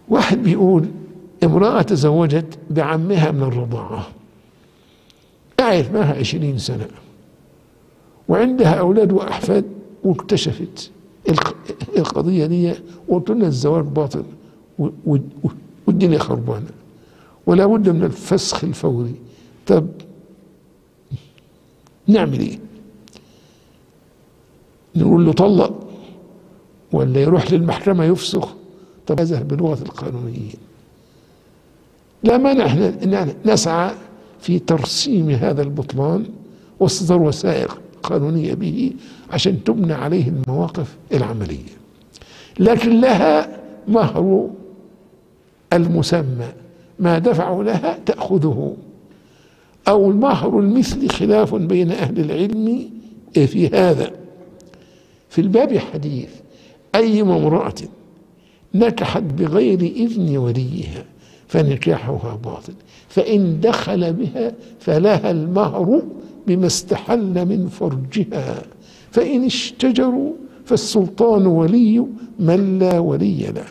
واحد بيقول امرأة تزوجت بعمها من الرضاعة، قعدت معها 20 سنة وعندها أولاد وأحفاد، واكتشفت القضية دي وقلت لنا الزواج باطل والدنيا خربانة ولا بد من الفسخ الفوري. طب نعمل ايه؟ نقول له طلق ولا يروح للمحكمة يفسخ؟ طب هذا بلغة القانونيين. لا مانع احنا نسعى في ترسيم هذا البطلان واصدار وثائق قانونية به عشان تبنى عليه المواقف العملية، لكن لها مهر المسمى، ما دفعوا لها تأخذه، أو المهر المثلي خلاف بين أهل العلم في هذا. في الباب حديث: أيما امرأة نكحت بغير إذن وليها فنكاحها باطل، فإن دخل بها فلها المهر بما استحل من فرجها، فإن اشتجروا فالسلطان ولي من لا ولي له،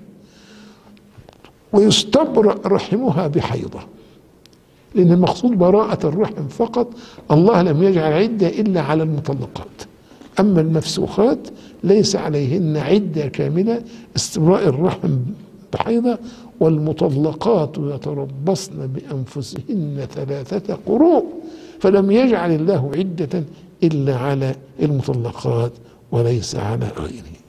ويستبرأ رحمها بحيضة، لأن المقصود براءة الرحم فقط. الله لم يجعل عدة إلا على المطلقات، أما المفسوخات ليس عليهن عدة كاملة، استبراء الرحم بحيضة. والمطلقات يتربصن بأنفسهن 3 قروء، فلم يجعل الله عدة إلا على المطلقات وليس على غيره.